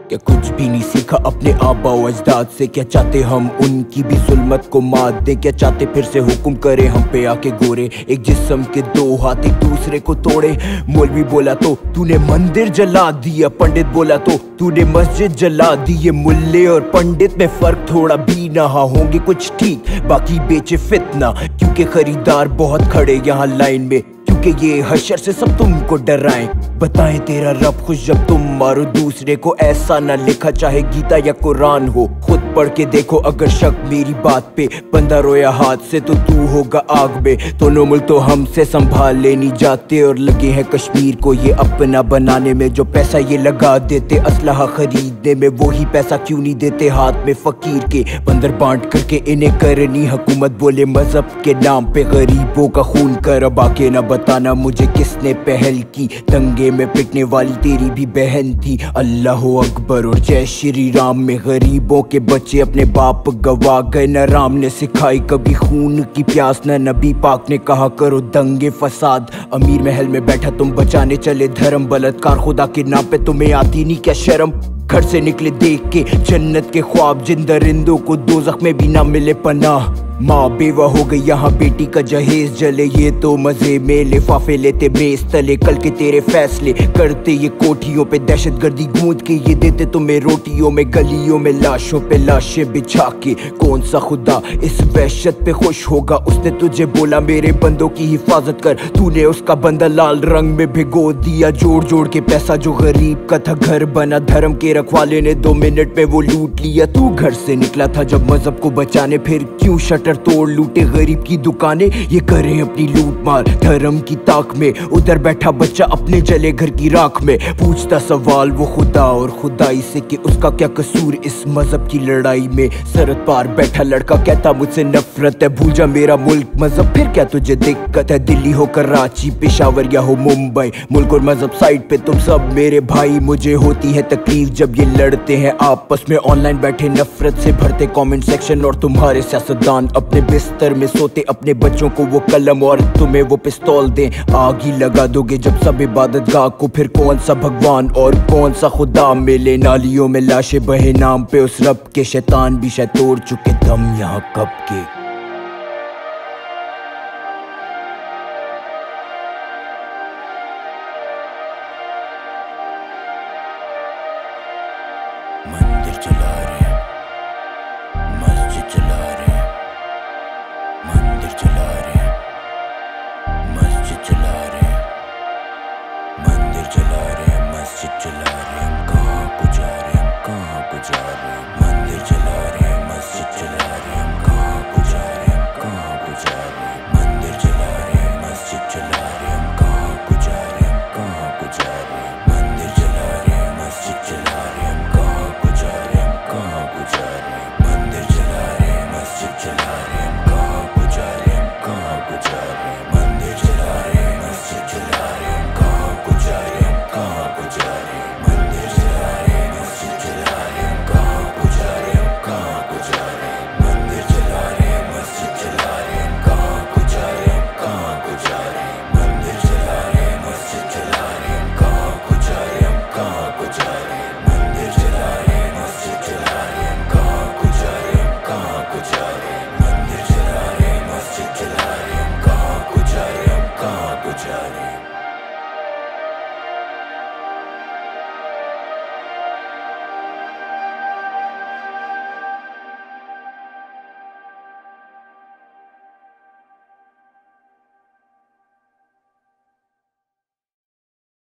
क्या कुछ भी नहीं सीखा अपने आबा व अजदाद से? क्या चाहते हम उनकी भी जुल्मत को मात दें? क्या चाहते फिर से हुक्म करे हम पे आके गोरे? एक जिस्म के दो हाथ एक दूसरे को तोड़े। मौलवी बोला तो तूने मंदिर जला दिया, पंडित बोला तो तूने मस्जिद जला दी। ये मुल्ले और पंडित में फर्क थोड़ा भी ना होंगे कुछ ठीक, बाकी बेचे फितना, क्योंकि खरीदार बहुत खड़े यहाँ लाइन में, क्योंकि ये हशर से सब तुमको डराएं। बताएं तेरा रब खुश जब तुम मारो दूसरे को, ऐसा ना लिखा चाहे गीता या कुरान हो। खुद पढ़ के देखो अगर शक मेरी बात पे, बंदा रोया हाथ से तो तू होगा आग में। दोनों मुल्क तो हमसे संभाल लेनी जाते और लगे हैं कश्मीर को ये अपना बनाने में। जो पैसा ये लगा देते असलहा खरीदने में, वही पैसा क्यों नहीं देते हाथ में फकीर के? बंदर बांट करके इन्हें करनी हुकूमत, बोले मजहब के नाम पे गरीबों का खून कर। अब आके ना बताना मुझे किसने पहल की, दंगे में पिटने वाली तेरी भी बहन थी। अल्लाह अकबर और जय श्री राम में गरीबों के बच्चे अपने बाप गवा गए। न राम ने सिखाई कभी खून की प्यास, न नबी पाक ने कहा करो दंगे फसाद। अमीर महल में बैठा तुम बचाने चले धर्म, बलात्कार खुदा के नाम पे तुम्हें आती नहीं क्या शर्म? घर से निकले देख के जन्नत के ख्वाब, जिन दरिंदों को दोज़ख में भी ना मिले पनाह। माँ बेवा हो गई यहाँ बेटी का जहेज जले, ये तो मजे में लिफाफे लेते मेज तले। कल के तेरे फैसले करते ये कोठियों पे, दहशत गर्दी गूंद के ये देते तुम्हें रोटियों में। गलियों में लाशों पे लाशें बिछा के, कौन सा खुदा इस वहशत पे खुश होगा? उसने तुझे बोला मेरे बंदों की हिफाजत कर, तूने उसका बंदा लाल रंग में भिगो दिया। जोड़ जोड़ के पैसा जो गरीब का था घर बना, धर्म के रखवाले ने 2 मिनट में वो लूट लिया। तू घर से निकला था जब मजहब को बचाने, फिर क्यों शटर तोड़ लूटे गरीब की दुकानें? ये करें अपनी लूट मार धर्म की ताक में, उधर बैठा बच्चा अपने जले घर की राख में। पूछता सवाल वो खुदा और खुदाई से कि उसका क्या कसूर इस मजहब की लड़ाई में? सरहद पार बैठा लड़का कहता मुझसे नफरत है, भूल जा मेरा मुल्क मजहब, फिर क्या तुझे दिक्कत है? दिल्ली हो कराची पेशावर या हो मुंबई, मुल्क और मजहब साइड पे तुम सब मेरे भाई। मुझे होती है तकलीफ जब ये लड़ते हैं आपस में, ऑनलाइन बैठे नफरत से भरते कमेंट सेक्शन। और तुम्हारे सियासतदान अपने बिस्तर में सोते, अपने बच्चों को वो कलम और तुम्हें वो पिस्तौल दें। आग ही लगा दोगे जब सब इबादत गाह को, फिर कौन सा भगवान और कौन सा खुदा मिले? नालियों में लाशें बहे नाम पे उस रब के, शैतान भी शायद तोड़ चुके दम यहाँ कब के। मंदिर चला रहे, मस्जिद चला रहे, मंदिर चला रहे, मस्जिद चला रहे, मंदिर चला रहे, मस्जिद चला रहे।